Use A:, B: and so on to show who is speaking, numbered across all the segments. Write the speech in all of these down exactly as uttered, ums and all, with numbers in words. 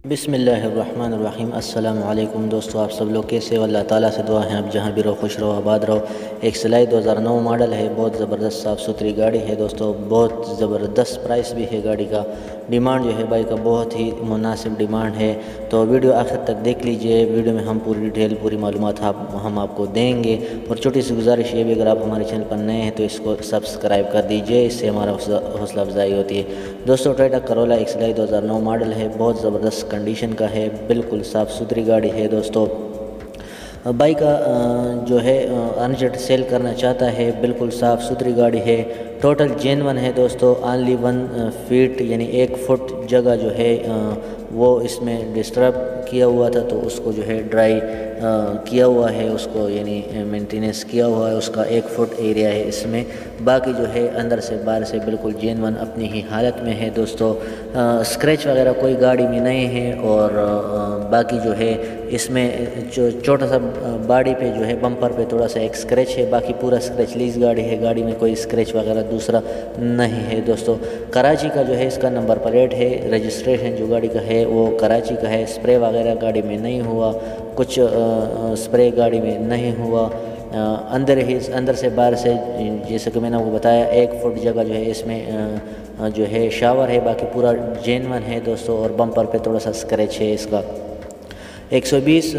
A: बिस्मिल्लाहिर्रहमानिर्रहीम। अस्सलामु अलैकुम दोस्तों, आप सब लोग कैसे हो? अल्लाह ताला से दुआ है आप जहाँ भी रहो खुश रहो, आबाद रहो। एक सिलाई दो हज़ार नौ मॉडल है, बहुत ज़बरदस्त साफ़ सुथरी गाड़ी है दोस्तों, बहुत ज़बरदस्त प्राइस भी है गाड़ी का। डिमांड जो है बाइक का बहुत ही मुनासिब डिमांड है, तो वीडियो आखिर तक देख लीजिए। वीडियो में हम पूरी डिटेल पूरी मालूमात आप हम आपको देंगे। और छोटी सी गुजारिश ये भी, अगर आप हमारे चैनल पर नए हैं तो इसको सब्सक्राइब कर दीजिए, इससे हमारा हौसला अफजाई होती है दोस्तों। टोयोटा करोला एक सिलाई दो हज़ार नौ मॉडल है, बहुत ज़बरदस्त कंडीशन का है, बिल्कुल साफ़ सुथरी गाड़ी है दोस्तों। बाइक का जो है अनजट सेल करना चाहता है, बिल्कुल साफ़ सुथरी गाड़ी है, टोटल जेनवन है दोस्तों। ओनली वन फीट यानी एक फुट जगह जो है वो इसमें डिस्टर्ब किया हुआ था, तो उसको जो है ड्राई किया हुआ है, उसको यानी मेंटेनेंस किया हुआ है, उसका एक फुट एरिया है इसमें। बाकी जो है अंदर से बाहर से बिल्कुल जेनवन अपनी ही हालत में है दोस्तों। स्क्रैच वगैरह कोई गाड़ी में नहीं है। और आ, बाकी जो है इसमें जो छोटा सा बॉडी पे जो है बम्पर पे थोड़ा सा एक स्क्रैच है, बाकी पूरा स्क्रैच लीज गाड़ी है, गाड़ी में कोई स्क्रैच वगैरह दूसरा नहीं है दोस्तों। कराची का जो है इसका नंबर प्लेट है, रजिस्ट्रेशन जो गाड़ी का है वो कराची का है। स्प्रे वगैरह गाड़ी में नहीं हुआ, कुछ स्प्रे गाड़ी में नहीं हुआ। आ, अंदर ही अंदर से बाहर से जैसे कि मैंने आपको बताया एक फुट जगह जो है इसमें आ, जो है शावर है, बाकी पूरा जेनवन है दोस्तों। और बम्पर पे थोड़ा सा स्क्रैच है इसका। एक सौ बीस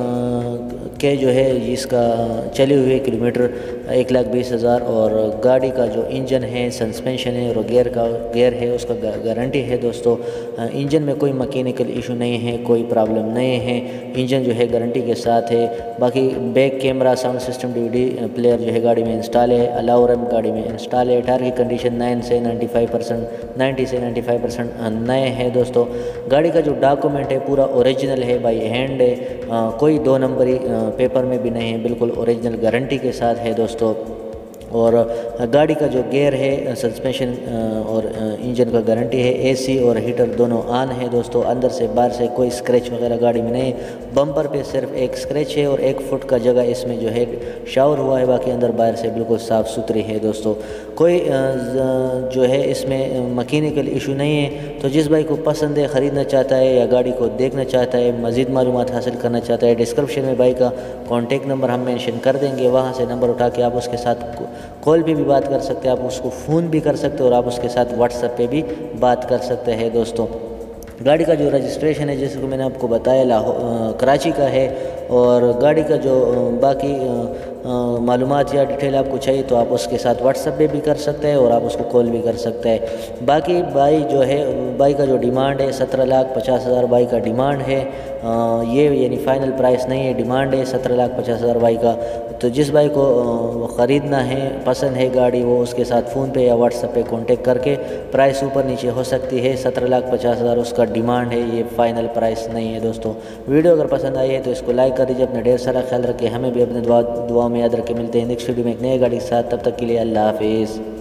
A: के जो है इसका चले हुए किलोमीटर एक लाख बीस हज़ार। और गाड़ी का जो इंजन है, सस्पेंशन है और गियर का गियर है उसका गारंटी है दोस्तों। इंजन में कोई मैकेनिकल इशू नहीं है, कोई प्रॉब्लम नहीं है, इंजन जो है गारंटी के साथ है। बाकी back camera, sound system, DVD player जो है गाड़ी में इंस्टॉल है, अलाउरम गाड़ी में इंस्टॉल है। टायर की कंडीशन नाइन से नाइन्टी फाइव परसेंट नाइन्टी से नाइन्टी फाइव परसेंट नए हैं दोस्तों। गाड़ी का जो डॉक्यूमेंट है पूरा ओरिजिनल है, बाई हैंड है, आ, कोई दो नंबरी पेपर में भी नहीं है, बिल्कुल ओरिजिनल गारंटी के साथ है दोस्तों। और गाड़ी का जो गियर है, सस्पेंशन और इंजन का गारंटी है। एसी और हीटर दोनों ऑन है दोस्तों। अंदर से बाहर से कोई स्क्रैच वगैरह गाड़ी में नहीं। बम्पर पे सिर्फ एक स्क्रैच है और एक फुट का जगह इसमें जो है शावर हुआ है, बाकी अंदर बाहर से बिल्कुल साफ़ सुथरी है दोस्तों। कोई जो है इसमें मैकेनिकल इशू नहीं है। तो जिस भाई को पसंद है, ख़रीदना चाहता है या गाड़ी को देखना चाहता है, मज़ीद मालूमात हासिल करना चाहता है, डिस्क्रिप्शन में भाई का कॉन्टेक्ट नंबर हम मेंशन कर देंगे, वहाँ से नंबर उठा के आप उसके साथ कॉल पे भी बात कर सकते हैं, आप उसको फ़ोन भी कर सकते हैं और आप उसके साथ व्हाट्सएप पे भी बात कर सकते हैं दोस्तों। गाड़ी का जो रजिस्ट्रेशन है जैसे कि मैंने आपको बताया लाहौर कराची का है। और गाड़ी का जो बाकी मालूमात या डिटेल आपको चाहिए तो आप उसके साथ व्हाट्सएप पे भी कर सकते हैं और आप उसको कॉल भी कर सकते हैं। बाकी बाई जो है बाई का जो डिमांड है सत्रह लाख पचास हज़ार बाई का डिमांड है। आ, ये यानी फ़ाइनल प्राइस नहीं है, डिमांड है सत्रह लाख पचास हज़ार बाई का। तो जिस बाई को ख़रीदना है, पसंद है गाड़ी, वो उसके साथ फ़ोन पे या व्हाट्सएप पे कांटेक्ट करके प्राइस ऊपर नीचे हो सकती है। सत्रह लाख पचास हज़ार उसका डिमांड है, ये फ़ाइनल प्राइस नहीं है दोस्तों। वीडियो अगर पसंद आई है तो इसको लाइक कर दीजिए, अपना ढेर सारा ख्याल रखें, हमें भी अपने दुआ दुआ में याद रखें। मिलते हैं नेक्स्ट वीडियो में एक नई गाड़ी के साथ, तब तक के लिए अल्लाह हाफिज़।